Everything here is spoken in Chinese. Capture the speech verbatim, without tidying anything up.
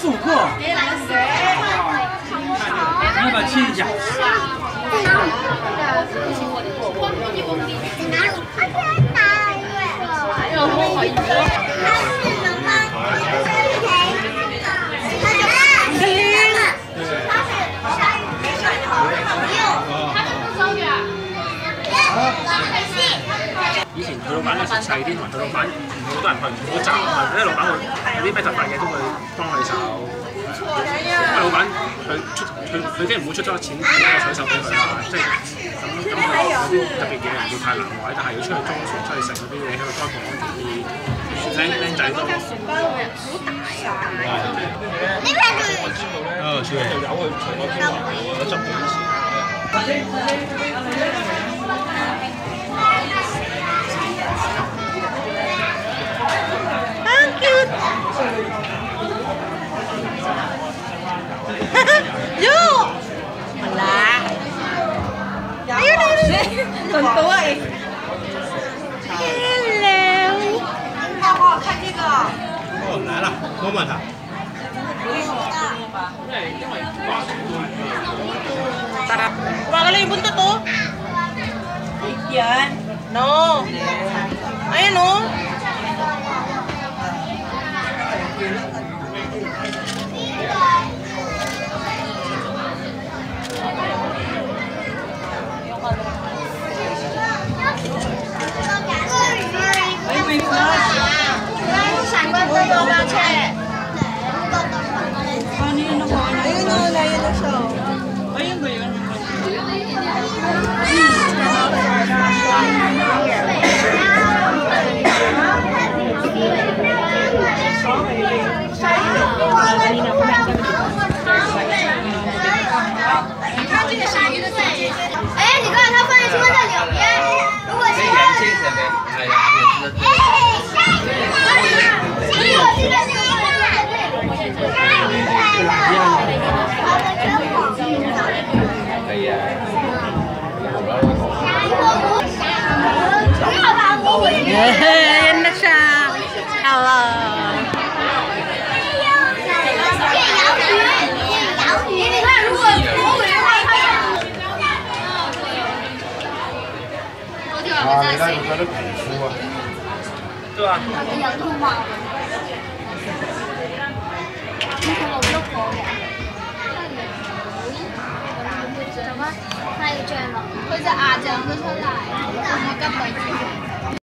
十五克。你要不要切一下？ 以前佢老闆咧食細啲，同埋佢老闆唔好多人去，唔好雜，因為老闆會有啲咩特別嘅都會幫佢手。因為老闆佢出佢佢即係唔會出咗錢俾個水手俾佢啊，即係咁咁有啲特別嘢唔會太難為，但係要出去中船出去食嗰啲嘢喺度開鋪安全啲，僆僆仔都。 呢邊哦，是。就有去除咗邊話，我執幾時？ Yuk! Wala. Ayun, ayun. Tuntua eh. Hello. 我看这个。 哦，来了，摸摸它。 Tara. Wala lang yung buntot oh. Yan. No. Ayan oh. Ay, may flash. Paano yun ako? Ayun oh, layo na siya. Ayun ba yun? Ayan na siya. Hello. Ah, mira, no sale con fuga. 對啊。 佢隻牙就咁出嚟，咁咪急嚟。